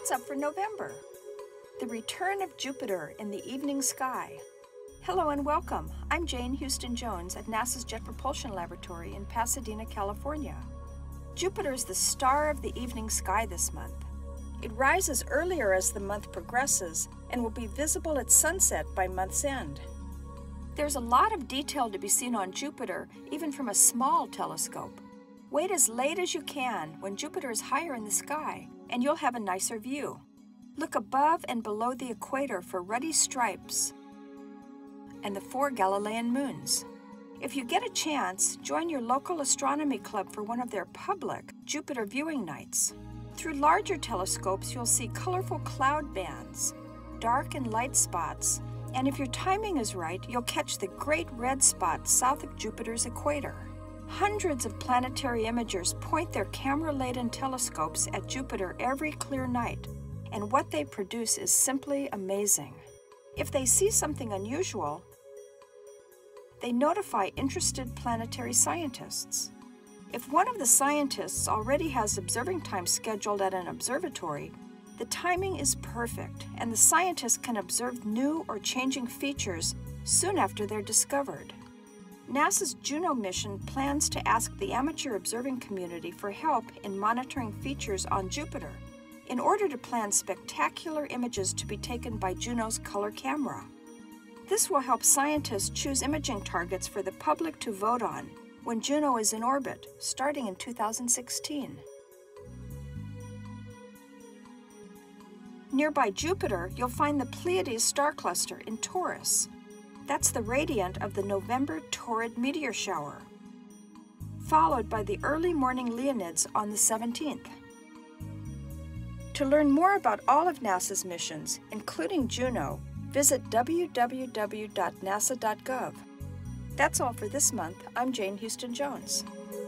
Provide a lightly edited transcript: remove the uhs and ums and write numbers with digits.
What's up for November? The return of Jupiter in the evening sky. Hello and welcome. I'm Jane Houston Jones at NASA's Jet Propulsion Laboratory in Pasadena, California. Jupiter is the star of the evening sky this month. It rises earlier as the month progresses and will be visible at sunset by month's end. There's a lot of detail to be seen on Jupiter, even from a small telescope. Wait as late as you can when Jupiter is higher in the sky, and you'll have a nicer view. Look above and below the equator for ruddy stripes and the 4 Galilean moons. If you get a chance, join your local astronomy club for one of their public Jupiter viewing nights. Through larger telescopes, you'll see colorful cloud bands, dark and light spots, and if your timing is right, you'll catch the great red spot south of Jupiter's equator. Hundreds of planetary imagers point their camera-laden telescopes at Jupiter every clear night, and what they produce is simply amazing. If they see something unusual, they notify interested planetary scientists. If one of the scientists already has observing time scheduled at an observatory, the timing is perfect, and the scientists can observe new or changing features soon after they're discovered. NASA's Juno mission plans to ask the amateur observing community for help in monitoring features on Jupiter in order to plan spectacular images to be taken by Juno's color camera. This will help scientists choose imaging targets for the public to vote on when Juno is in orbit, starting in 2016. Nearby Jupiter, you'll find the Pleiades star cluster in Taurus. That's the radiant of the November Taurid meteor shower, followed by the early morning Leonids on the 17th. To learn more about all of NASA's missions, including Juno, visit www.nasa.gov. That's all for this month. I'm Jane Houston Jones.